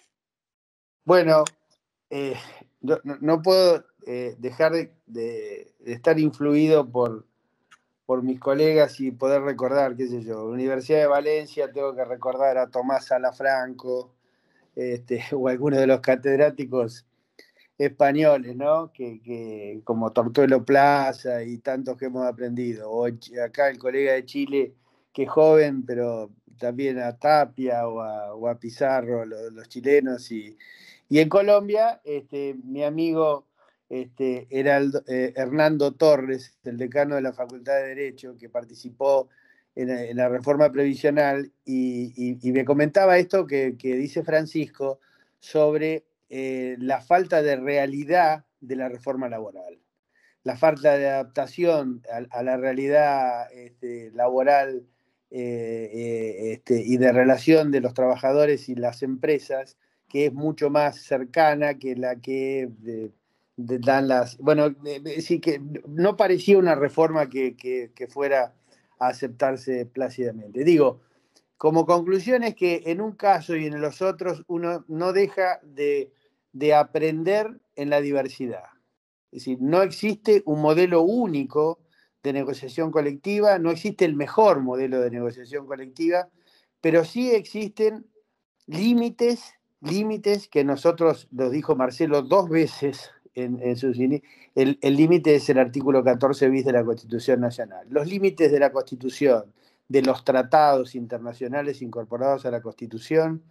Bueno, eh, no, no puedo eh, dejar de, de, de estar influido por, por mis colegas y poder recordar, qué sé yo, Universidad de Valencia, tengo que recordar a Tomás Salafranco, este, o algunos de los catedráticos españoles, ¿no? Que, que, como Tortuelo Plaza y tantos que hemos aprendido. O acá el colega de Chile, que es joven, pero también a Tapia o a, o a Pizarro, los, los chilenos. Y, y en Colombia, este, mi amigo este, Heraldo, eh, Hernando Torres, el decano de la Facultad de Derecho, que participó en, en la reforma previsional, y, y, y me comentaba esto que, que dice Francisco sobre eh, la falta de realidad de la reforma laboral, la falta de adaptación a, a la realidad este, laboral eh, eh, este, y de relación de los trabajadores y las empresas, que es mucho más cercana que la que de, de dan las... Bueno, eh, sí que no parecía una reforma que, que, que fuera a aceptarse plácidamente. Digo, como conclusión es que en un caso y en los otros uno no deja de, de aprender en la diversidad. Es decir, no existe un modelo único de negociación colectiva, no existe el mejor modelo de negociación colectiva, pero sí existen límites, límites que nosotros, lo dijo Marcelo dos veces en, en sus el el límite es el artículo catorce bis de la Constitución Nacional. Los límites de la Constitución, de los tratados internacionales incorporados a la Constitución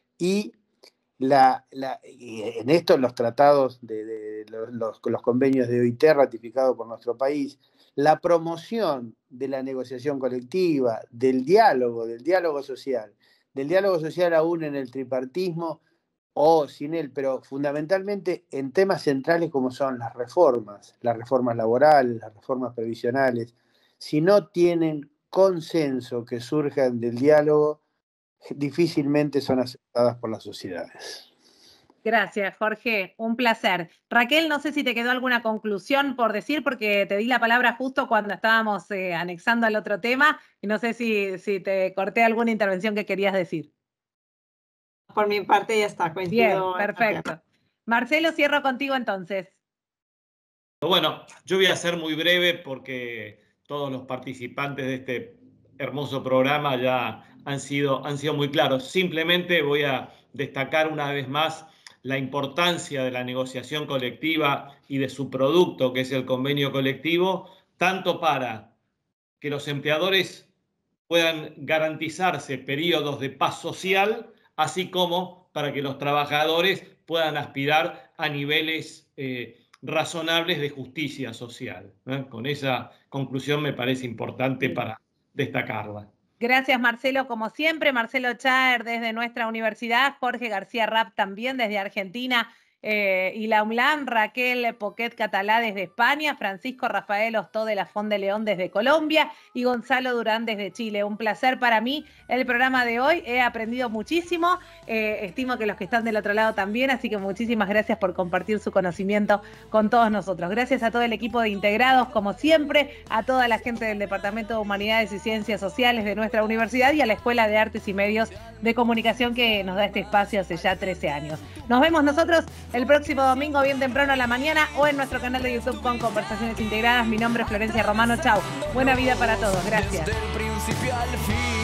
y La, la, y en esto los tratados, de, de los, los, los convenios de O I T ratificados por nuestro país, la promoción de la negociación colectiva, del diálogo, del diálogo social, del diálogo social aún en el tripartismo o sin él, pero fundamentalmente en temas centrales como son las reformas, las reformas laborales, las reformas previsionales, si no tienen consenso que surjan del diálogo, difícilmente son aceptadas por las sociedades. Gracias, Jorge. Un placer. Raquel, no sé si te quedó alguna conclusión por decir, porque te di la palabra justo cuando estábamos eh, anexando al otro tema, y no sé si, si te corté alguna intervención que querías decir. Por mi parte ya está, coincido. Bien, perfecto. Marcelo, cierro contigo entonces. Bueno, yo voy a ser muy breve porque todos los participantes de este hermoso programa ya han sido, han sido muy claros. Simplemente voy a destacar una vez más la importancia de la negociación colectiva y de su producto, que es el convenio colectivo, tanto para que los empleadores puedan garantizarse periodos de paz social, así como para que los trabajadores puedan aspirar a niveles eh, razonables de justicia social. ¿eh? Con esa conclusión me parece importante para destacarla. Gracias, Marcelo, como siempre. Marcelo Chaer desde nuestra universidad, Jorge García Rapp también desde Argentina, eh, y la UMLAN, Raquel Poquet Catalá desde España, Francisco Rafael Ostó de la Fon de León desde Colombia y Gonzalo Durán desde Chile. Un placer para mí el programa de hoy. He aprendido muchísimo. Eh, estimo que los que están del otro lado también, así que muchísimas gracias por compartir su conocimiento con todos nosotros. Gracias a todo el equipo de Integrados, como siempre, a toda la gente del Departamento de Humanidades y Ciencias Sociales de nuestra universidad y a la Escuela de Artes y Medios de Comunicación que nos da este espacio hace ya trece años. Nos vemos nosotros el próximo domingo bien temprano a la mañana o en nuestro canal de YouTube con Conversaciones Integradas. Mi nombre es Florencia Romano. Chau. Buena vida para todos. Gracias.